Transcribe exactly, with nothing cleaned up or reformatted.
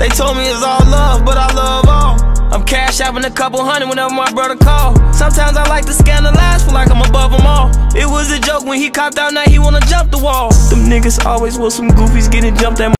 They told me it's all love, but I love all. I'm cash shopping a couple hundred whenever my brother call. Sometimes I like to scandalize, feel like I'm above them all. It was a joke when he copped out, now he wanna jump the wall. Them niggas always was some goofies getting jumped at.